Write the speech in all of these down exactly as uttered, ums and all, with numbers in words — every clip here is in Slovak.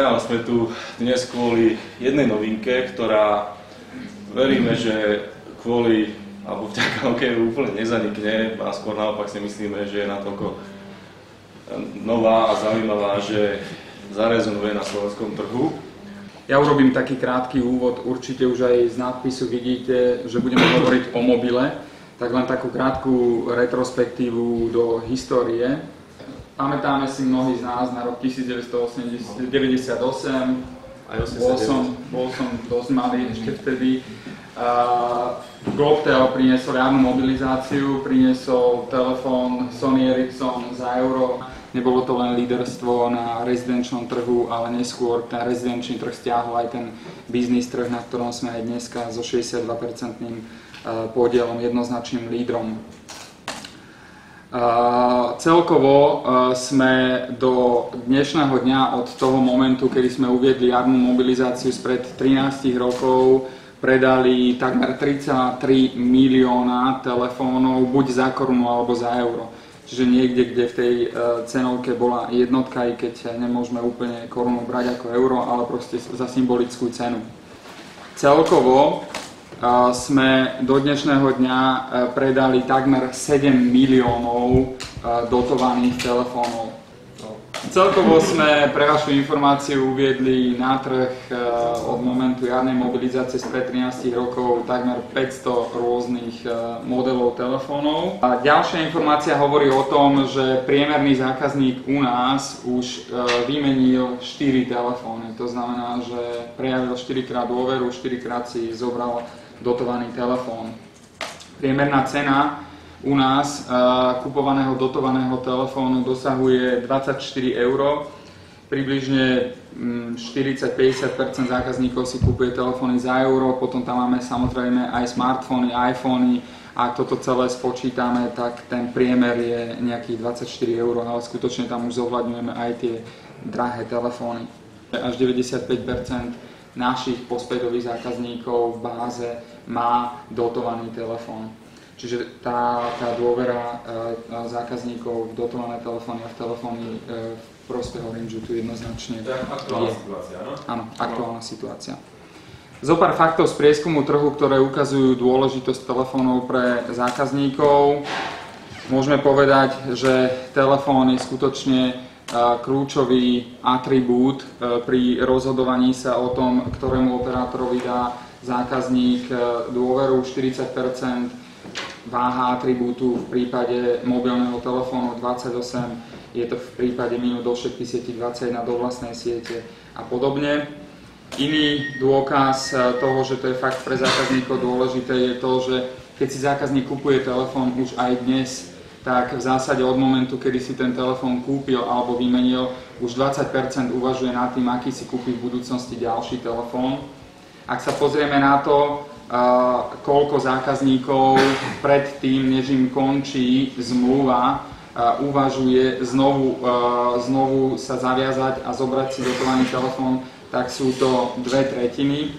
priatelia, sme tu dnes kvôli jednej novinke, ktorá veríme, že kvôli, alebo vďaka hokeju úplne nezanikne, a skôr naopak si myslíme, že je natoľko nová a zaujímavá, že zarezonuje na slovenskom trhu. Ja urobím taký krátky úvod, určite už aj z nadpisu vidíte, že budeme hovoriť o mobile, tak len takú krátku retrospektívu do histórie. Pamätáme si mnohí z nás na rok devätnásťstodeväťdesiatosem, bol som, bol som dosť malý ešte vtedy. Uh, Globtel priniesol jarnú mobilizáciu, priniesol telefón Sony Ericsson za euro. Nebolo to len líderstvo na rezidenčnom trhu, ale neskôr ten rezidenčný trh stiahol aj ten biznis trh, na ktorom sme aj dneska so šesťdesiatdva percent podielom jednoznačným lídrom. Uh, celkovo uh, sme do dnešného dňa od toho momentu, kedy sme uviedli jarnú mobilizáciu spred trinástich rokov, predali takmer tri celé tri milióna telefónov buď za korunu alebo za euro. Čiže niekde, kde v tej uh, cenovke bola jednotka, i keď nemôžeme úplne korunu brať ako euro, ale proste za symbolickú cenu. Celkovo Uh, sme do dnešného dňa uh, predali takmer sedem miliónov uh, dotovaných telefónov. Celkovo sme pre vašu informáciu uviedli na trh uh, od momentu jarnej mobilizácie spred trinástich rokov takmer päťsto rôznych uh, modelov telefónov. A ďalšia informácia hovorí o tom, že priemerný zákazník u nás už uh, vymenil štyri telefóny. To znamená, že prejavil štyrikrát dôveru, štyrikrát si zobral dotovaný telefón. Priemerná cena u nás uh, kupovaného dotovaného telefónu dosahuje dvadsaťštyri eur. Približne um, štyridsať až päťdesiat percent zákazníkov si kupuje telefóny za euro, potom tam máme samozrejme aj smartfóny, iPhony. A ak toto celé spočítame, tak ten priemer je nejakých dvadsaťštyri eur, ale skutočne tam už zohľadňujeme aj tie drahé telefóny. Až deväťdesiatpäť percent našich postpaidových zákazníkov v báze má dotovaný telefón. Čiže tá, tá dôvera e, zákazníkov v dotované telefóny a v telefóny e, v prospech Orangeu tu jednoznačne je. Aktuálna situácia, áno? Áno, aktuálna situácia. Zopár faktov z prieskumu trhu, ktoré ukazujú dôležitosť telefónov pre zákazníkov. Môžeme povedať, že telefón je skutočne kľúčový atribút pri rozhodovaní sa o tom, ktorému operátorovi dá zákazník dôveru. štyridsať percent váha atribútu v prípade mobilného telefónu, dvadsaťosem percent je to v prípade minút do všetkých sietí, dvadsaťjeden do vlastnej siete a podobne. Iný dôkaz toho, že to je fakt pre zákazníkov dôležité, je to, že keď si zákazník kupuje telefón už aj dnes, tak v zásade od momentu, kedy si ten telefón kúpil alebo vymenil, už dvadsať percent uvažuje nad tým, aký si kúpi v budúcnosti ďalší telefón. Ak sa pozrieme na to, uh, koľko zákazníkov pred tým, než im končí zmluva, uh, uvažuje znovu, uh, znovu sa zaviazať a zobrať si dotovaný telefón, tak sú to dve tretiny.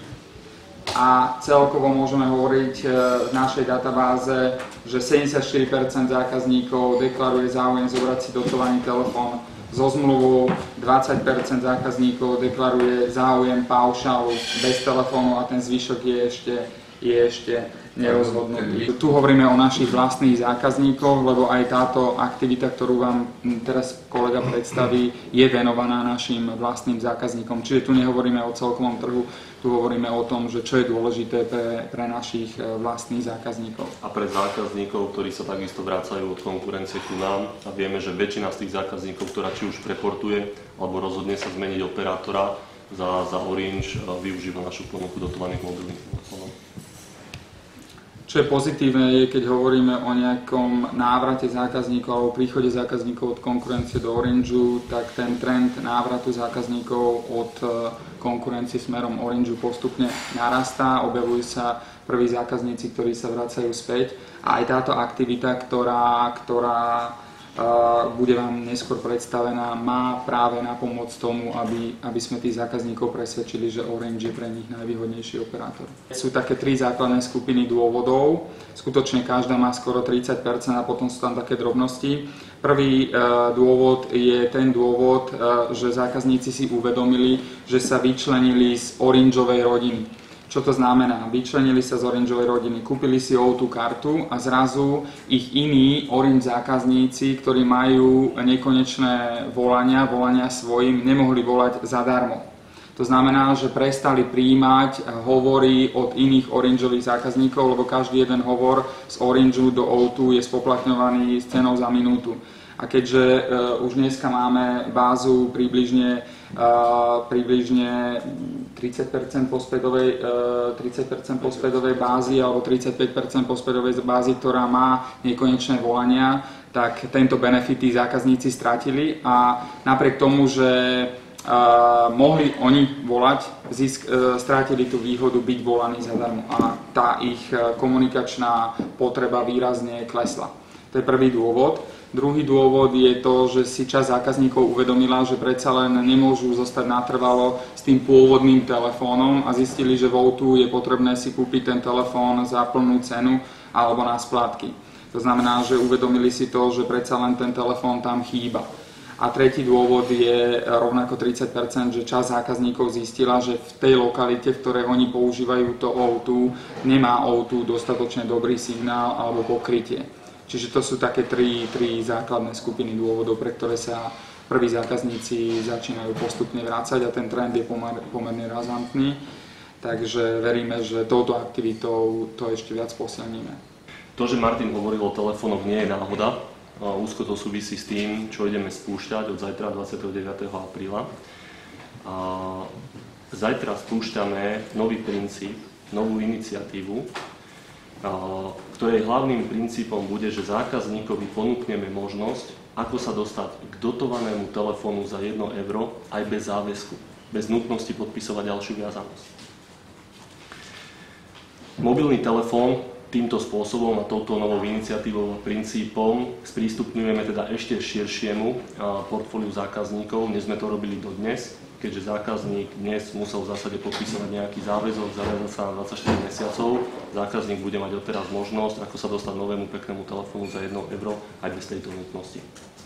A celkovo môžeme hovoriť v našej databáze, že sedemdesiatštyri percent zákazníkov deklaruje záujem zobrať si dotovaný telefón so zmluvou, dvadsať percent zákazníkov deklaruje záujem paušálu bez telefónu a ten zvyšok je ešte, je ešte nerozhodnutý. Tu hovoríme o našich vlastných zákazníkoch, lebo aj táto aktivita, ktorú vám teraz kolega predstaví, je venovaná našim vlastným zákazníkom. Čiže tu nehovoríme o celkovom trhu, tu hovoríme o tom, že čo je dôležité pre, pre našich vlastných zákazníkov. A pre zákazníkov, ktorí sa takisto vracajú od konkurencie ku nám a vieme, že väčšina z tých zákazníkov, ktorá či už preportuje alebo rozhodne sa zmeniť operátora za, za Orange, využíva našu ponuku dotovaných mobilných telefónov. Čo je pozitívne je, keď hovoríme o nejakom návrate zákazníkov alebo príchode zákazníkov od konkurencie do Orangeu, tak ten trend návratu zákazníkov od konkurencie smerom Orangeu postupne narastá, objavujú sa prví zákazníci, ktorí sa vracajú späť a aj táto aktivita, ktorá, ktorá uh, bude vám neskôr predstavená, má práve napomôcť tomu, aby, aby sme tých zákazníkov presvedčili, že Orange je pre nich najvýhodnejší operátor. Sú také tri základné skupiny dôvodov. skutočne každá má skoro tridsať percent a potom sú tam také drobnosti. Prvý dôvod je ten dôvod, že zákazníci si uvedomili, že sa vyčlenili z oranžovej rodiny. Čo to znamená? Vyčlenili sa z oranžovej rodiny, kúpili si ó dva kartu a zrazu ich iní orange zákazníci, ktorí majú nekonečné volania, volania svojim, nemohli volať zadarmo. To znamená, že prestali prijímať hovory od iných oranžových zákazníkov, lebo každý jeden hovor z Orangeu do ó dva je spoplatňovaný s cenou za minútu. A keďže uh, už dneska máme bázu približne, uh, približne tridsať percent postpaidovej, uh, tridsať percent postpaidovej bázy alebo tridsaťpäť percent postpaidovej bázy, ktorá má nekonečné volania, tak tento benefit tí zákazníci stratili a napriek tomu, že uh, mohli oni volať, zisk, uh, strátili tú výhodu byť volaní zadarmo a tá ich uh, komunikačná potreba výrazne klesla. To je prvý dôvod. Druhý dôvod je to, že si časť zákazníkov uvedomila, že predsa len nemôžu zostať natrvalo s tým pôvodným telefónom a zistili, že v ó dva je potrebné si kúpiť ten telefón za plnú cenu alebo na splátky. To znamená, že uvedomili si to, že predsa len ten telefón tam chýba. A tretí dôvod je rovnako tridsať percent, že časť zákazníkov zistila, že v tej lokalite, v ktorej oni používajú to ó dva, nemá ó dva dostatočne dobrý signál alebo pokrytie. Čiže to sú také tri, tri základné skupiny dôvodov, pre ktoré sa prví zákazníci začínajú postupne vrácať a ten trend je pomer, pomerne razantný. Takže veríme, že touto aktivitou to ešte viac posilníme. To, že Martin hovoril o telefónoch, nie je náhoda. Úzko to súvisí s tým, čo ideme spúšťať od zajtra dvadsiateho deviateho apríla. Zajtra spúšťame nový princíp, novú iniciatívu, ktorej hlavným princípom bude, že zákazníkovi ponúkneme možnosť, ako sa dostať k dotovanému telefónu za jedno euro aj bez záväzku, bez nutnosti podpisovať ďalšiu viazanosť. Mobilný telefón týmto spôsobom a touto novou iniciatívou a princípom sprístupňujeme teda ešte širšiemu portfóliu zákazníkov, než sme to robili dodnes, keďže zákazník dnes musel v zásade podpísať nejaký záväzok, zaviazať sa na dvadsaťštyri mesiacov. Zákazník bude mať odteraz možnosť, ako sa dostať novému peknému telefónu za jedno euro aj bez tejto nutnosti.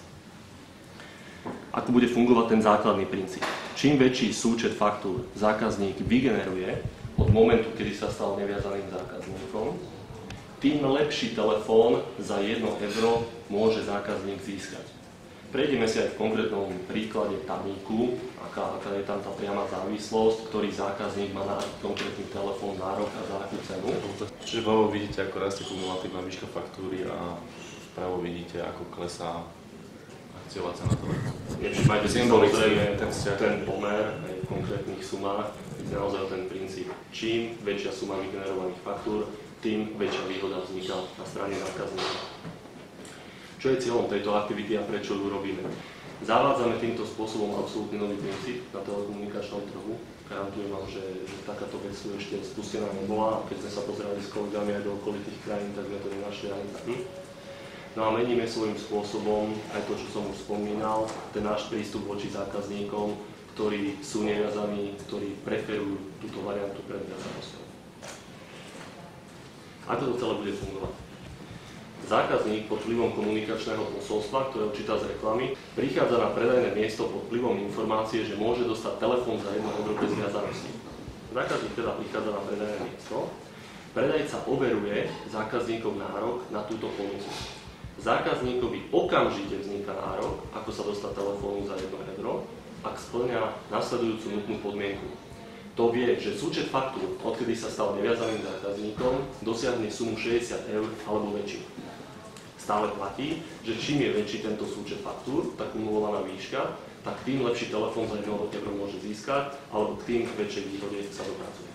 Ako bude fungovať ten základný princíp? Čím väčší súčet faktúr zákazník vygeneruje od momentu, kedy sa stal neviazaným zákazníkom, tým lepší telefón za jedno euro môže zákazník získať. Prejdeme si aj v konkrétnom príklade tabuľku, aká, aká je tam tá priama závislosť, ktorý zákazník má na konkrétny telefón nárok a za akú cenu. Čiže vľavo vidíte, ako rastie kumulatívna výška faktúry a vpravo vidíte, ako klesá akciová cena telefónu. Nevšimajte si samozrejme ten, ten pomer aj v konkrétnych sumách, naozaj ten princíp. Čím väčšia suma vygenerovaných faktúr, tým väčšia výhoda vzniká na strane zákazníka. Čo je cieľom tejto aktivity a prečo ju robíme? Zavádzame týmto spôsobom absolútne nový princíp na telekomunikačnom trhu. Garantujem vám, že, že takáto vec tu ešte spustená nebola. Keď sme sa pozerali s kolegami aj do okolitých krajín, tak sme to nenašli ani tak. No a meníme svojím spôsobom aj to, čo som už spomínal, ten náš prístup voči zákazníkom, ktorí sú neviazaní, ktorí preferujú túto variantu pred viazanosťou. Ako to celé bude fungovať? Zákazník pod vplyvom komunikačného posolstva, ktoré číta z reklamy, prichádza na predajné miesto pod vplyvom informácie, že môže dostať telefón za jedno euro bez viazanosti. Zákazník teda prichádza na predajné miesto. Predajca overuje zákazníkov nárok na túto ponuku. Zákazníkovi okamžite vzniká nárok, ako sa dostať telefónu za jedno euro, ak spĺňa nasledujúcu nutnú podmienku. To vie, že súčet faktúr, odkedy sa stal neviazaným zákazníkom, dosiahne sumu šesťdesiat eur alebo väčšiu. Stále platí, že čím je väčší tento súčet faktúr, tá kumulovaná výška, tak tým lepší telefón za jedno euro môže získať, alebo k tým väčšej výhode sa dopracuje.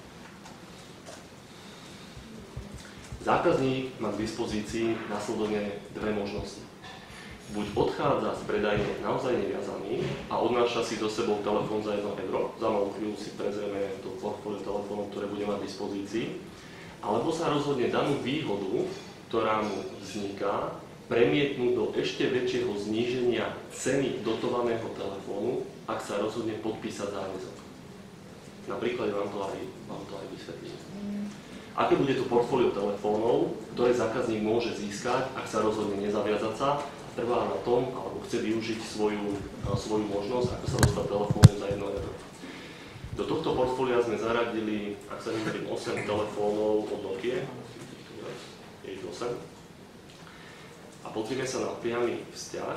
Zákazník má k dispozícii nasledovne dve možnosti. Buď odchádza z predajne naozaj neviazaný a odnáša si do sebou telefón za jedno euro, za malú chvíľu si prezrieme to portfólio telefónov, ktoré bude mať v dispozícii, alebo sa rozhodne danú výhodu, ktorá mu vzniká, premietnúť do ešte väčšieho zníženia ceny dotovaného telefónu, ak sa rozhodne podpísať záväzok. Napríklad vám to aj, vám to aj vysvetlím. Aké bude to portfólio telefónov, ktoré zákazník môže získať, ak sa rozhodne nezaviazať sa, trvá na tom, alebo chce využiť svoju, svoju možnosť, ako sa dostať telefónu za jedno euro. Do tohto portfólia sme zaradili, ak sa nemýlim, osem telefónov od Nokia, je ich osem. A pozrieme sa na priamy vzťah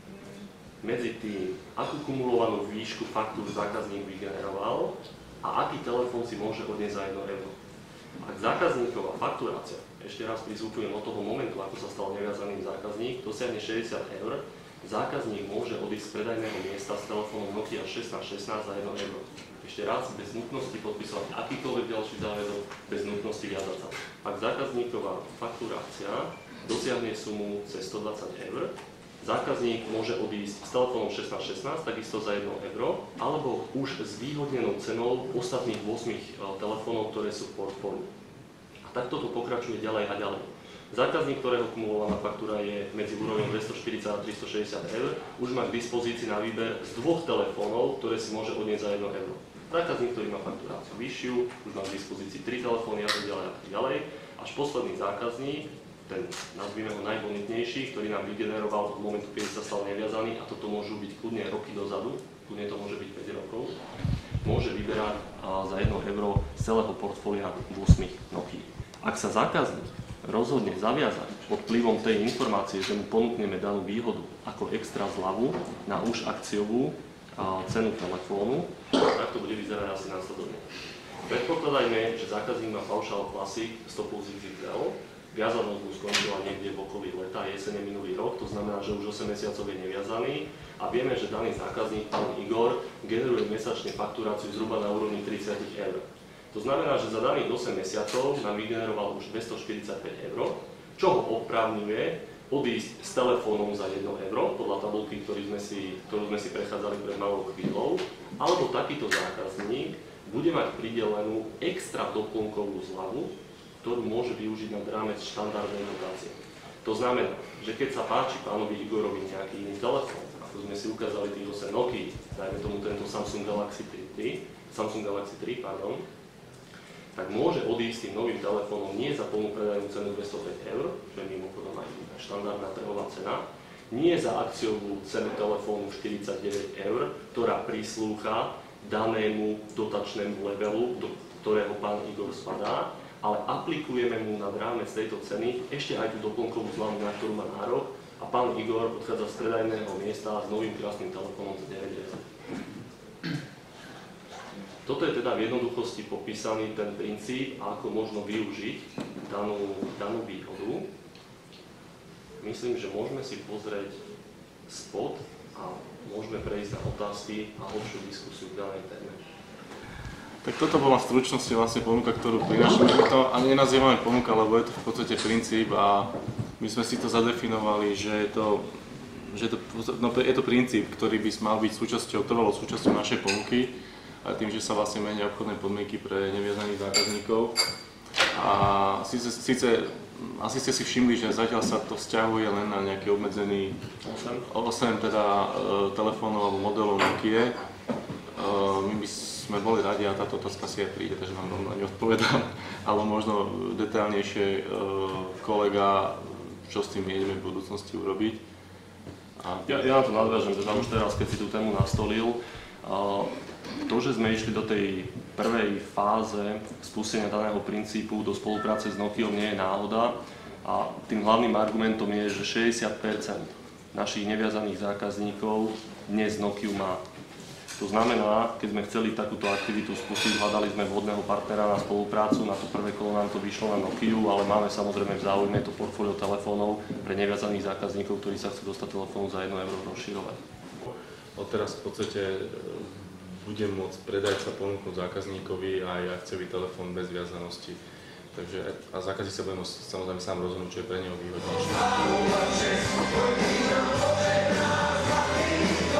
medzi tým, akú kumulovanú výšku faktúr zákazník vygeneroval a aký telefón si môže odniesť za jedno euro. Ak zákazníková fakturácia, ešte raz prizvukujem od toho momentu, ako sa stal neviazaným zákazník, dosiahne šesťdesiat eur, zákazník môže odísť z predajného miesta s telefónom Nokia šestnásť šestnásť za jedno euro. Ešte raz, bez nutnosti podpisovať akýkoľvek ďalší záväzok, bez nutnosti viazať sa. Ak zákazníková fakturácia dosiahne sumu cez stodvadsať eur, zákazník môže odísť s telefónom šestnásť šestnásť, takisto za jedno euro, alebo už s výhodnenou cenou ostatných osem telefónov, ktoré sú v portfóliu. A takto to pokračuje ďalej a ďalej. Zákazník, ktorého kumulovaná faktúra je medzi úrovňou dvestoštyridsať a tristošesťdesiat eur, už má k dispozícii na výber z dvoch telefónov, ktoré si môže odnieť za jedno euro. Zákazník, ktorý má fakturáciu vyššiu, už má k dispozícii tri telefóny a tak ďalej a tak ďalej. Až posledný zákazník, ten nazvime ho najbonitnejší, ktorý nám vygeneroval od momentu, keď sa stal neviazaný, a toto môžu byť kľudne roky dozadu, kľudne to môže byť päť rokov, môže vyberať za jedno euro z celého portfólia osem Nokia. Ak sa zákazník rozhodne zaviazať pod vplyvom tej informácie, že mu ponúkneme danú výhodu ako extra zľavu na už akciovú cenu telefónu, tak to bude vyzerať asi následovne. Predpokladajme, že zákazník má paušál Classic sto plus iks iks el, viazanosť mu skončila niekde v okolí leta, jesene minulý rok, to znamená, že už osem mesiacov je neviazaný a vieme, že daný zákazník, pán Igor, generuje mesačne fakturáciu zhruba na úrovni tridsať eur. To znamená, že za daných osem mesiacov nám vygeneroval už dvestoštyridsaťpäť eur, čo ho oprávňuje odísť s telefónom za jedno euro, podľa tabulky, ktorú sme si, ktorú sme si prechádzali pred malou chvíľou, alebo takýto zákazník bude mať pridelenú extra doplnkovú zľavu, ktorú môže využiť nad rámec štandardnej dotácie. To znamená, že keď sa páči pánovi Igorovi nejaký iný telefón, ako sme si ukázali tých osem Nokia, dajme tomu tento Samsung Galaxy tri, Samsung Galaxy tri, pardon, tak môže odísť tým novým telefónom nie za plnú predajnú cenu dvestopäť eur, čo je mimochodom aj štandardná trhová cena, nie za akciovú cenu telefónu štyridsaťdeväť eur, ktorá prislúcha danému dotačnému levelu, do ktorého pán Igor spadá, ale aplikujeme mu nad rámec tejto ceny ešte aj tú doplnkovú zľavu, na ktorú má nárok, a pán Igor odchádza z predajného miesta s novým krásnym telefónom za deväť eur. Toto je teda v jednoduchosti popísaný ten princíp, ako možno využiť danú, danú výhodu. Myslím, že môžeme si pozrieť spot a môžeme prejsť na otázky a hlbšiu diskusiu k danej téme. Tak toto bola v stručnosti vlastne ponuka, ktorú prinášame. My to ani nenazývame ponuka, lebo je to v podstate princíp a my sme si to zadefinovali, že je to, že je to, no, je to princíp, ktorý by mal byť súčasťou, trvalou súčasťou našej ponuky, a tým, že sa vlastne menia obchodné podmienky pre neviazaných zákazníkov. A síce, síce asi ste si všimli, že zatiaľ sa to vzťahuje len na nejaký obmedzený osem teda e, telefónov alebo modelov Nokia. E, my by sme boli radi, a táto otázka si aj príde, takže vám na ňu odpovedám, ale možno detailnejšie e, kolega, čo s tým ideme v budúcnosti urobiť. A... Ja, ja na to nadviažem, teda už teraz, keď si tú tému nastolil, uh, to, že sme išli do tej prvej fáze spustenia daného princípu do spolupráce s Nokiou, nie je náhoda a tým hlavným argumentom je, že šesťdesiat percent našich neviazaných zákazníkov dnes Nokiu má. To znamená, keď sme chceli takúto aktivitu spustiť, hľadali sme vhodného partnera na spoluprácu, na to prvé kolo nám to vyšlo na Nokiu, ale máme samozrejme v záujme to portfólio telefónov pre neviazaných zákazníkov, ktorí sa chcú dostať telefónu za jedno euro rozširovať. Odteraz v podstate budem môcť predajca ponúknuť zákazníkovi aj akciový telefón bez viazanosti. Takže a zákazník sa bude môcť samozrejme sám rozhodnúť, čo je pre neho výhodnejšie.